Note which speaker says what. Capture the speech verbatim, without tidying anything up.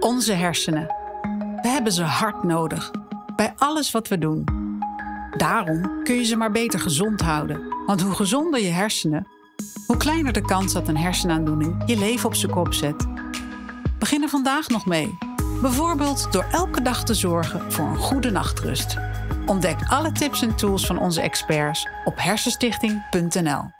Speaker 1: Onze hersenen. We hebben ze hard nodig. Bij alles wat we doen. Daarom kun je ze maar beter gezond houden. Want hoe gezonder je hersenen, hoe kleiner de kans dat een hersenaandoening je leven op zijn kop zet. Begin er vandaag nog mee. Bijvoorbeeld door elke dag te zorgen voor een goede nachtrust. Ontdek alle tips en tools van onze experts op hersenstichting punt n l.